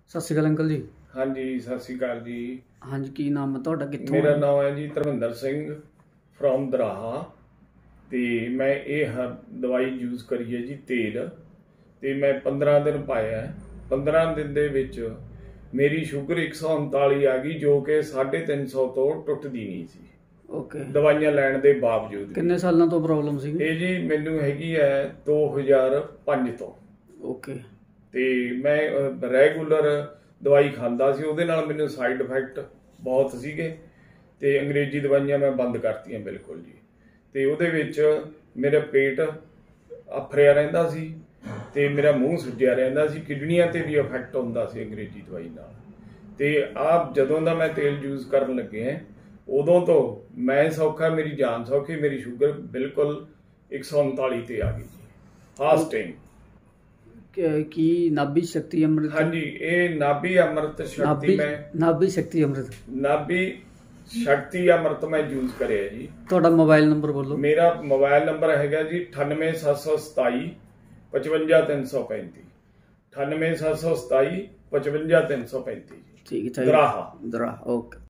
सत श्री अकाल अंकल जी। हाँ जी, सत श्री अकाल जी। हाँ जी, की नाम है तुहाडा, कित्थों? मेरा नाम है जी धर्मिंदर सिंह फ्रॉम दराहा। तो मैं ये दवाई यूज़ करी है जी तेल, तो मैं 15 दिन पाया। 15 दिन दे विच मेरी शुगर 139 आ गई, जो कि 350 तो टुटदी नहीं सी। ओके। दवाइयां लैण दे बावजूद। किन्ने सालों तो प्रॉब्लम सी? ये जी मैनू हैगी है 2005 तो। ओके। तो मैं रैगूलर दवाई खांदा सी, उहदे नाल मैनू साइड इफैक्ट बहुत सीगे। ते अंग्रेजी दवाइयां मैं बंद करतियां बिल्कुल जी। ते उहदे विच मेरा पेट अफरिया रहिंदा सी, ते मेरा मूँह सुज्जिया रहिंदा सी, किडनियां ते भी इफैक्ट हुंदा सी अंग्रेजी दवाई नाल। ते आप जदों दा मैं तेल यूज़ करन लगे उदों तो मैं सौखा, मेरी जान सौखी, मेरी शुगर बिल्कुल 139 ते आ गई जी फास्ट टाइम। की नाभि शक्ति अमृत? हाँ जी, ये नाभि अमृत शक्ति नाभि शक्ति अमृत, नाभि शक्ति अमृत मैं यूज करे जी। ਤੁਹਾਡਾ मोबाइल नंबर बोलो। मेरा मोबाइल नंबर हैगा जी 98727 55335। 98727 55335 ठीक है, दराहा। दराहा, ओके।